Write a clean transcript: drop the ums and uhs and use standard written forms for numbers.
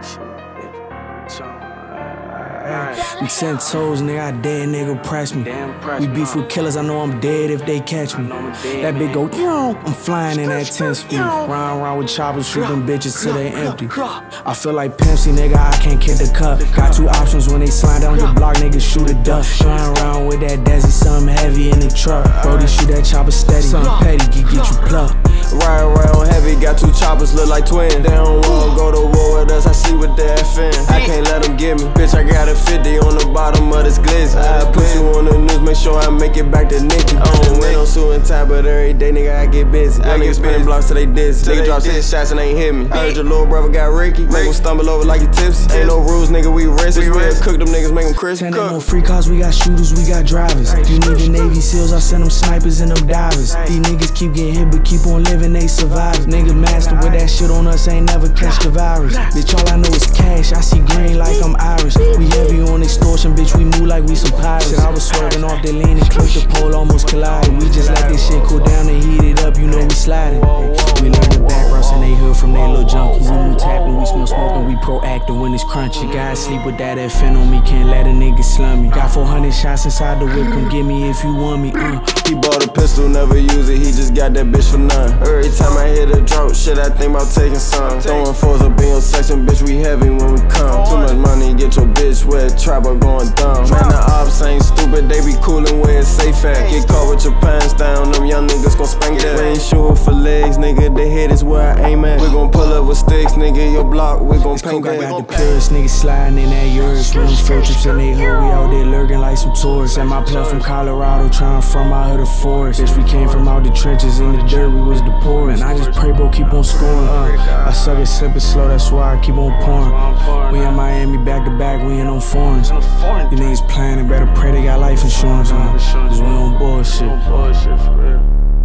I'm 10 toes, nigga, I dead nigga press me. We beef with killers, I know I'm dead if they catch me. That bitch go, I'm flying in that 10 speed. Round with choppers, shoot them bitches till they empty. I feel like Pepsi, nigga, I can't kick the cup. Got two options when they slide down your block, nigga, shoot a duck. Flying around with that Desi, something heavy in the truck. Brody shoot that chopper steady, something petty, get you plucked. Ride around heavy, got two choppers, look like twins. They don't wanna go to war with us, I see what they FN. I can't let them get me, bitch, I got a 50 on the bottom of this glizzy. I put you on the news, make sure I make it back to Nicky. I don't wear no suit and tie, but every day, nigga, I get busy. Young niggas spinning blocks till they dizzy. Nigga drop 6 shots and ain't hit me. I heard your little brother got Ricky, make him stumble over like he tipsy. Ain't no rules, nigga, we risky. Cook them niggas, make them crispy. 10 ain't no free cars, we got shooters, we got drivers. You need the Navy SEALs, I send them snipers and them divers. These niggas keep getting hit, but keep on living, they survive. Niggas master with that shit on us, ain't never catch the virus. Bitch, all I know is cash, I see green like I'm Irish. We heavy on extortion, bitch, we move like we some pirates. Shit, I was swerving off the lane and clipped the pole, almost collided. We just let this shit cool down and heat it up, you know we sliding. We learned the back routes and they hood from they little junkies. We move tapping, we smell smoking, we proactive when it's crunchy. Guys sleep with that FN on me, can't let a nigga slum me. Got 400 shots inside the whip, come get me if you want me, He bought a pistol, never use it, he just got that bitch for none. Every time I hit a drought, shit, I think about taking some. Throwing foes up in your section, bitch, we heavy when we come. Too much money, get your bitch wet, trapper going dumb. Man, the ops ain't stupid, they be coolin' where it's safe at. Get caught with your pants down, them young niggas gon' spank that. We ain't shooting for legs, nigga, the head is where I aim at. We gon' pull up with sticks, nigga, your block, we gon' paint that. I got the purest niggas sliding in that yours. Room field trips in they hood, we out there lurking like some tourists. And my plug from Colorado, trying from out of the forest. Bitch, we came from out the trenches, in the dirt, we was the poorest. And I just pray, bro, keep on scoring. I suck it, sip it slow, that's why I keep on pouring. We in Miami, back to back, we ain't on foreigns. These niggas playing, they better pray they got life insurance, cause we on bullshit.